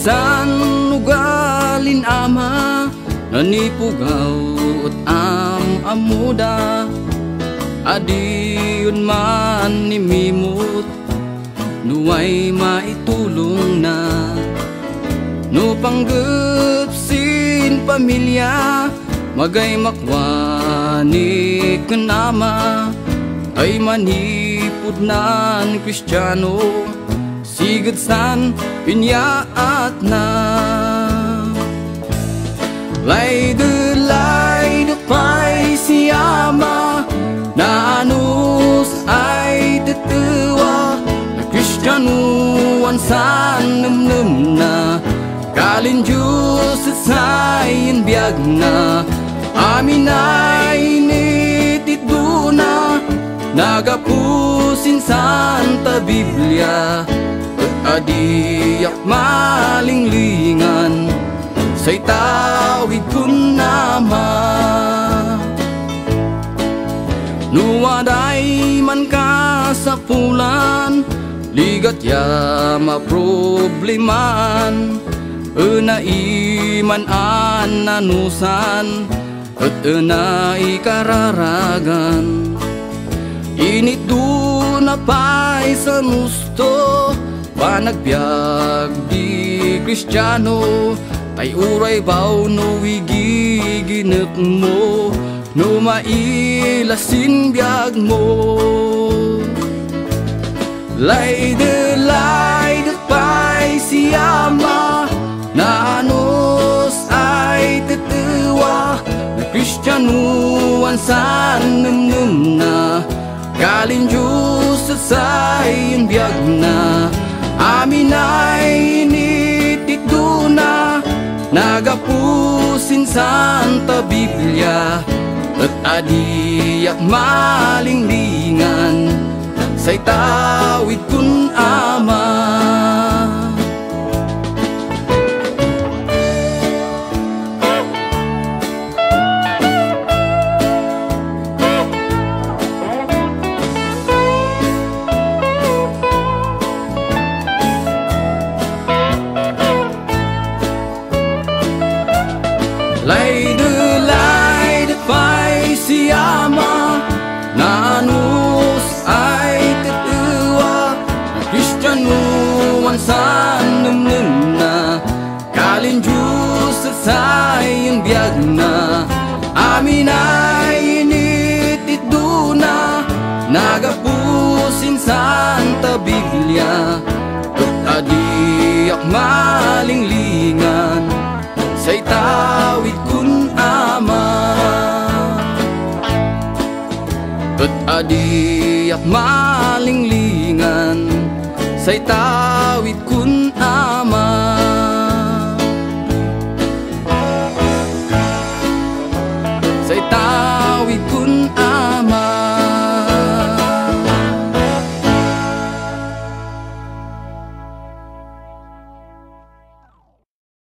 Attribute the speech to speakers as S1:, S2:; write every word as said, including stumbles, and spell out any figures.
S1: san ugalin ama nanipugaw at am amuda adiyon man nimimot nuway maitulong na no panggapsin pamilya magay makwani kanama ay manipod nan Kristiyano sigad san pinyaat na lay de lay de pay siyama na anus ay tetewa na Kristyanuan san nemnem na kalin Diyos at sayin biyag na amin ay nitido na nagapusin Santa Biblia at adiyak malinglingan sa'y tawid kun nama nuwaday man ka sa pulan ligat ya maprobliman ena iman an nanusan at ena ikararagan init do na pa'y sa nusto panagbiag di Kristiyano tay uray baw no wigiginek mo no mailasin biag mo lay de lay de pa'y siyama na anos ay tetewa na Kristyanuan san nemnem na kalin Diyos at sayin biyag na amin ay nitito na nagapusin Santa Biblia at adiyak malinglingan sa'y tawid kun ama lay de lay de pa'y siyama na anus ay tetewa na Kristyanuan san nemnem na kalin Diyos at sayin biyag na amin ay nitito na nagapusin Santa Biblia at adiyak malinglingan sa'y tawid kun ama at adiyak malinglingan sa'y tawid